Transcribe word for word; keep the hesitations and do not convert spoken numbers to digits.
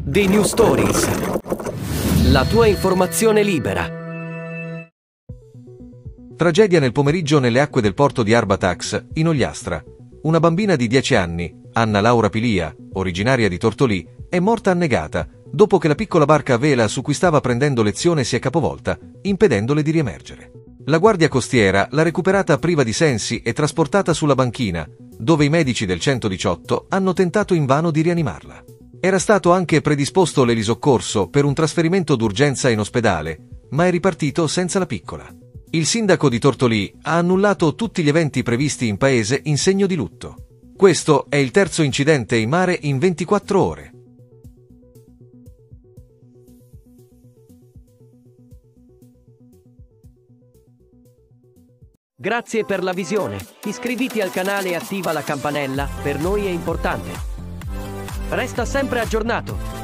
The New Stories. La tua informazione libera. Tragedia nel pomeriggio nelle acque del porto di Arbatax, in Ogliastra. Una bambina di dieci anni, Anna Laura Pilia, originaria di Tortolì, è morta annegata dopo che la piccola barca a vela su cui stava prendendo lezione si è capovolta, impedendole di riemergere. La guardia costiera l'ha recuperata priva di sensi e trasportata sulla banchina, dove i medici del centodiciotto hanno tentato invano di rianimarla. Era stato anche predisposto l'elisoccorso per un trasferimento d'urgenza in ospedale, ma è ripartito senza la piccola. Il sindaco di Tortolì ha annullato tutti gli eventi previsti in paese in segno di lutto. Questo è il terzo incidente in mare in ventiquattro ore. Grazie per la visione. Iscriviti al canale e attiva la campanella, per noi è importante. Resta sempre aggiornato.